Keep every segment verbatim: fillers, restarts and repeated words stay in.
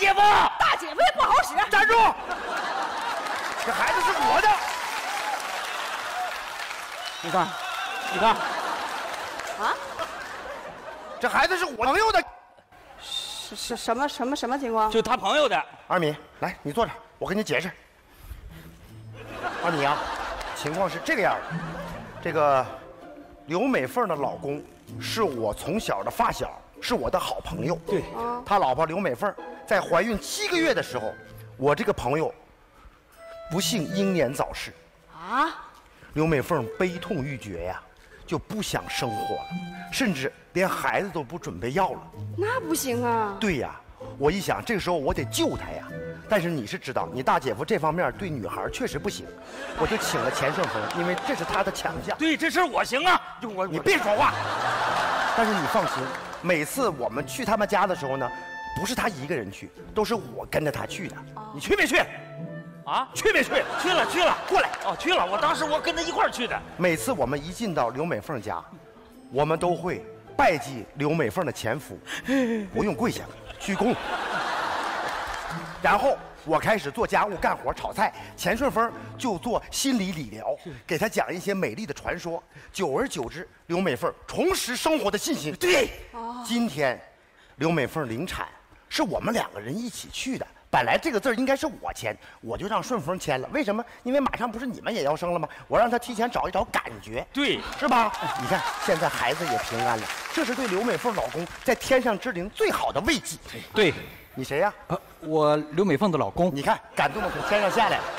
姐夫， 大姐夫也不好使。 站住！这孩子是我的。 你看，你看， 啊？ 这孩子是我朋友的。 是是什么什么什么情况？ 就他朋友的。 二米，来，你坐这儿，我跟你解释。二米啊，情况是这个样的，这个刘美凤的老公是我从小的发小，是我的好朋友。 对， 他老婆刘美凤在怀孕七个月的时候，我这个朋友不幸英年早逝。 啊？ 刘美凤悲痛欲绝呀，就不想生活了，甚至连孩子都不准备要了。 那不行啊！ 对呀，我一想，这个时候我得救她呀。但是你是知道，你大姐夫这方面对女孩确实不行，我就请了钱顺风，因为这是他的强项。 对，这事儿我行啊，就我你别说话。但是你放心，每次我们去他们家的时候呢，不是他一个人去，都是我跟着他去的。你去没去？ 啊， 去没去？ 去了去了， 过来。 哦，去了。我当时我跟他一块儿去的。 每次我们一进到刘美凤家，我们都会拜祭刘美凤的前夫，不用跪下，鞠躬。然后我开始做家务、干活、炒菜，钱顺风就做心理理疗，给他讲一些美丽的传说。久而久之，刘美凤重拾生活的信心。对，今天刘美凤临产，是我们两个人一起去的。本来这个字儿应该是我签，我就让顺风签了。为什么？因为马上不是你们也要生了吗？我让他提前找一找感觉， 对， 是吧？你看现在孩子也平安了，这是对刘美凤老公在天上之灵最好的慰藉。 对， 你谁呀？ 呃，我刘美凤的老公。 你看，感动的从天上下来了。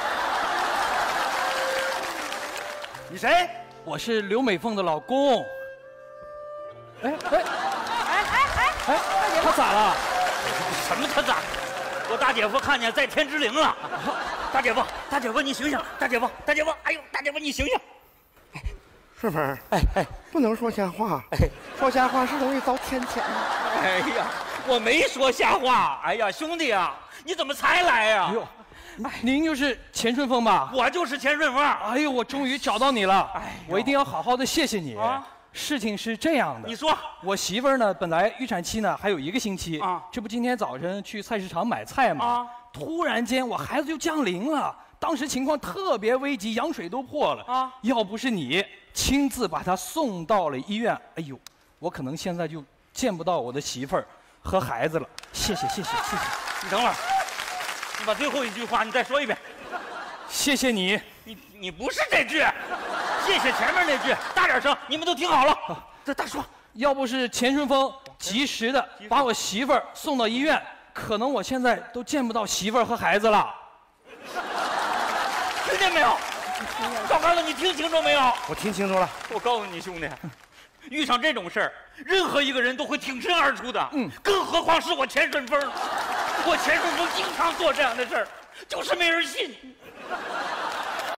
你谁？ 我是刘美凤的老公。哎哎哎哎哎哎，他咋了？ 什么他咋？我大姐夫看见在天之灵了。大姐夫，大姐夫你醒醒！大姐夫，大姐夫，哎呦，大姐夫你醒醒！ 顺风， 哎哎， 不能说瞎话， 哎， 说瞎话是容易遭天谴的。 哎呀，我没说瞎话。哎呀，兄弟啊，你怎么才来呀？ 哎呦，您就是钱顺风吧？ 我就是钱顺风。 哎呦，我终于找到你了！ 哎， 我一定要好好的谢谢你。 啊， 事情是这样的， 你说， 我媳妇儿呢，本来预产期呢还有一个星期啊， 这不今天早晨去菜市场买菜嘛， 啊， 突然间我孩子就降临了，当时情况特别危急，羊水都破了啊， 要不是你亲自把他送到了医院，哎呦，我可能现在就见不到我的媳妇儿和孩子了。谢谢谢谢谢谢， 你等会儿，你把最后一句话你再说一遍。 谢谢你。 你你不是这句，谢谢前面那句，大点声，你们都听好了。这大说， 要不是钱顺风及时的把我媳妇儿送到医院，可能我现在都见不到媳妇儿和孩子了。 听见没有？赵刚子，你听清楚没有？ 我听清楚了。 我告诉你，兄弟，遇上这种事儿，任何一个人都会挺身而出的。嗯，更何况是我钱顺风。我钱顺风经常做这样的事儿，就是没人信。